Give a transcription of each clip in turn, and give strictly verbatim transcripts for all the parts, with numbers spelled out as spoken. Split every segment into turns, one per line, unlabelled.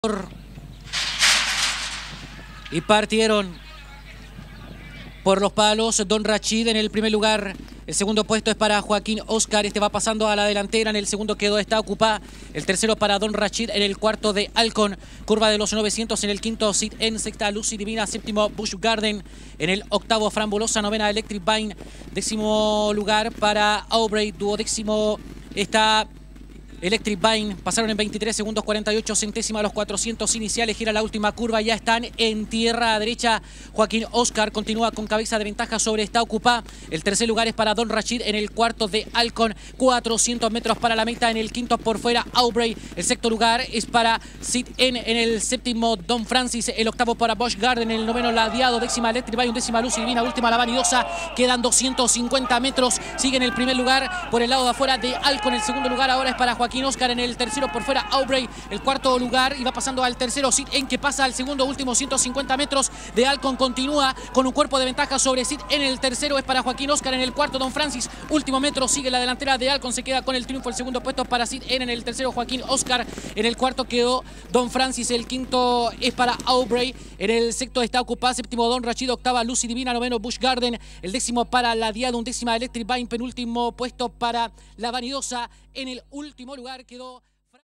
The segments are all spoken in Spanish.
Y partieron por los palos Don Rachid en el primer lugar. El segundo puesto es para Joaquín Oscar. Este va pasando a la delantera. En el segundo quedó está ocupada. El tercero para Don Rachid. En el cuarto de Alcon. Curva de los novecientos. En el quinto Sit En. Sexta Lucy Divina. Séptimo Busch Garden. En el octavo Frambulosa. Novena Electric Vine. Décimo lugar para Aubrey. Duodécimo está Electric Vine. Pasaron en veintitrés segundos cuarenta y ocho centésimas los cuatrocientos iniciales. Gira la última curva. Ya están en tierra derecha. Joaquín Oscar continúa con cabeza de ventaja sobre está ocupada. El tercer lugar es para Don Rachid. En el cuarto de Alcon. cuatrocientos metros para la meta. En el quinto por fuera Aubrey. El sexto lugar es para Sit En. En el séptimo Don Francis. El octavo para Busch Garden. En el noveno Ladeado. Décima Electric Vine. Undécima Lucy Divina. Última La Vanidosa. Quedan doscientos cincuenta metros. Sigue en el primer lugar por el lado de afuera de Alcon. El segundo lugar ahora es para Joaquín Oscar. En el tercero por fuera Aubrey. El cuarto lugar y va pasando al tercero Sit En, que pasa al segundo último ciento cincuenta metros de Alcon. Continúa con un cuerpo de ventaja sobre Sit En. El tercero es para Joaquín Oscar. En el cuarto Don Francis. Último metro sigue la delantera de Alcon. Se queda con el triunfo. El segundo puesto para Sit En. En el tercero Joaquín Oscar. En el cuarto quedó Don Francis. El quinto es para Aubrey. En el sexto está ocupada. Séptimo Don Rachid. Octava Lucy Divina. Noveno Busch Garden. El décimo para Ladeado. Undécima Electric Vine. Penúltimo puesto para La Vanidosa. En el último lugar quedó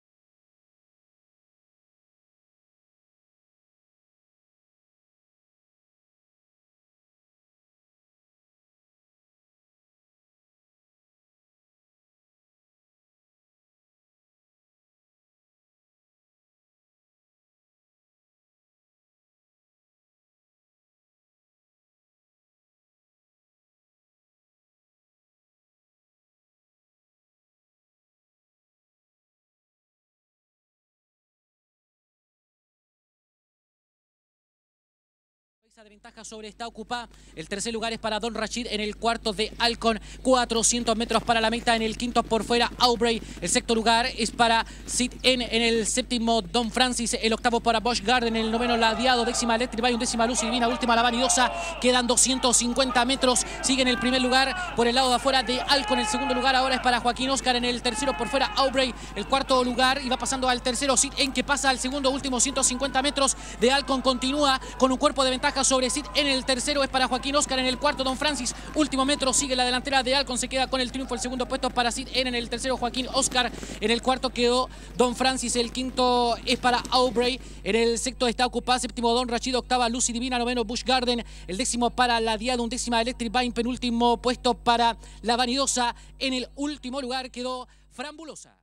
de ventaja sobre está ocupada. El tercer lugar es para Don Rachid. En el cuarto de Alcon. cuatrocientos metros para la meta. En el quinto por fuera Aubrey. El sexto lugar es para Sit En. En el séptimo Don Francis. El octavo para Busch Garden. En el noveno Ladeado. Décima Electric Vine. Undécima Lucy Divina. Última La Vanidosa. Quedan doscientos cincuenta metros. Sigue en el primer lugar por el lado de afuera de Alcon. El segundo lugar ahora es para Joaquín Oscar. En el tercero por fuera Aubrey. El cuarto lugar y va pasando al tercero Sit En, que pasa al segundo último ciento cincuenta metros de Alcon. Continúa con un cuerpo de ventaja sobre Sit En. El tercero es para Joaquín Oscar. En el cuarto Don Francis. Último metro sigue la delantera de Alcon. Se queda con el triunfo. El segundo puesto para Sit En. En el tercero Joaquín Oscar. En el cuarto quedó Don Francis. El quinto es para Aubrey. En el sexto está ocupada. Séptimo Don Rachid. Octava Lucy Divina. Noveno Busch Garden. El décimo para Ladeado. Undécima Electric Vine. Penúltimo puesto para La Vanidosa. En el último lugar quedó Frambulosa.